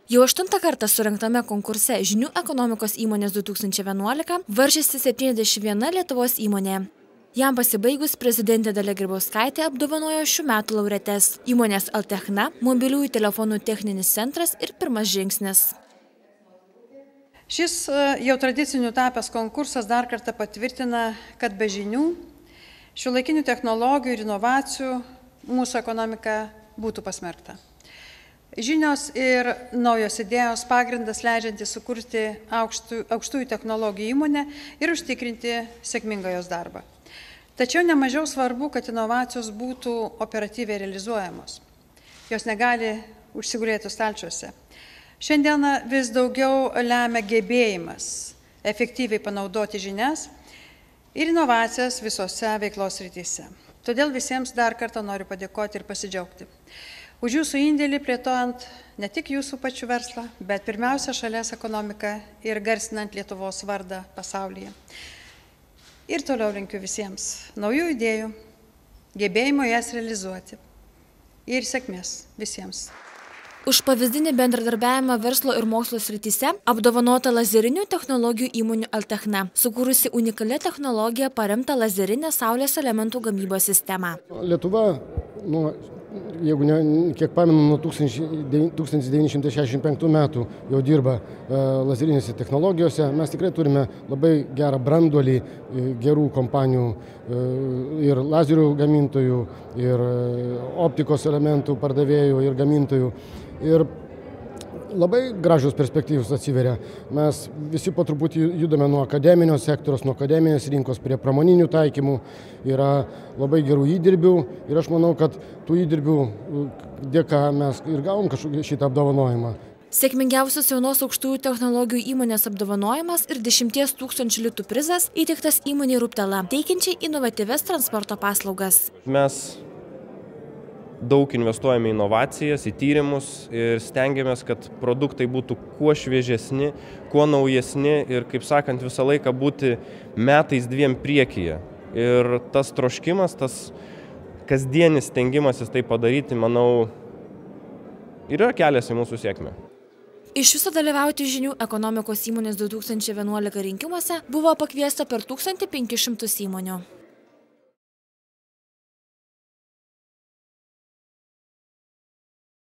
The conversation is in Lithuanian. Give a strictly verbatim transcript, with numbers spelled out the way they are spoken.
Jau aštuntą kartą surengtame konkurse Žinių ekonomikos įmonės du tūkstančiai vienuolika varžėsi septyniasdešimt viena Lietuvos įmonė. Jam pasibaigus prezidentė Dalia Grybauskaitė apdovanojo šių metų laureates įmonės Altechna, mobiliųjų telefonų techninis centras ir Pirmas žingsnis. Šis jau tradiciniu tapęs konkursas dar kartą patvirtina, kad be žinių, šiuolaikinių technologijų ir inovacijų mūsų ekonomika būtų pasmerkta. Žinios ir naujos idėjos pagrindas leidžiantis sukurti aukštų, aukštųjų technologijų įmonę ir užtikrinti sėkmingą jos darbą. Tačiau nemažiau svarbu, kad inovacijos būtų operatyviai realizuojamos. Jos negali užsigulėti stalčiuose. Šiandieną vis daugiau lemia gebėjimas efektyviai panaudoti žinias ir inovacijas visose veiklos srityse. Todėl visiems dar kartą noriu padėkoti ir pasidžiaugti už jūsų indėlį plėtojant ne tik jūsų pačių verslą, bet pirmiausia šalies ekonomiką ir garsinant Lietuvos vardą pasaulyje. Ir toliau linkiu visiems naujų idėjų, gebėjimo jas realizuoti ir sėkmės visiems. Už pavyzdinį bendradarbiavimą verslo ir mokslo srityse apdovanota lazerinių technologijų įmonių Altechna, sukūrusi unikalią technologiją paremtą lazerinę saulės elementų gamybos sistemą. Lietuva, nu, jeigu ne, kiek pamenu, nuo tūkstantis devyni šimtai šešiasdešimt penktų metų jau dirba e, lazerinėse technologijose. Mes tikrai turime labai gerą branduolį e, gerų kompanijų e, ir lazerių gamintojų, ir e, optikos elementų pardavėjų ir gamintojų. Ir labai gražios perspektyvos atsiveria. Mes visi po truputį judame nuo akademinio sektoriaus, nuo akademinės rinkos prie pramoninių taikymų. Yra labai gerų įdirbių ir aš manau, kad tų įdirbių dėka mes ir gavom kažkokį šitą apdovanojimą. Sėkmingiausios jaunos aukštųjų technologijų įmonės apdovanojimas ir dešimties tūkstančių litų prizas įteiktas įmonei Ruptela, teikiančiai inovatyvias transporto paslaugas. Mes daug investuojame į inovacijas, į tyrimus ir stengiamės, kad produktai būtų kuo šviežesni, kuo naujesni ir, kaip sakant, visą laiką būti metais dviem priekyje. Ir tas troškimas, tas kasdienis stengimasis tai padaryti, manau, yra kelias į mūsų sėkmę. Iš viso dalyvauti Žinių ekonomikos įmonės du tūkstančiai vienuolika rinkimuose buvo pakviesta per tūkstantį penkis šimtus įmonių.